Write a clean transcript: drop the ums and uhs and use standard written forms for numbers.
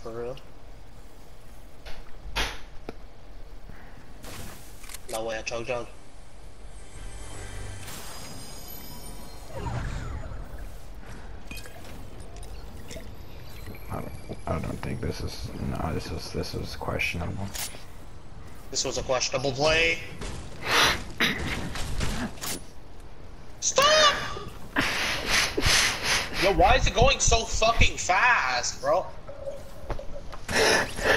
For real? No way, I choked jug. I don't think this is. No, this was questionable. This was a questionable play. Stop! Yo, why is it going so fucking fast, bro?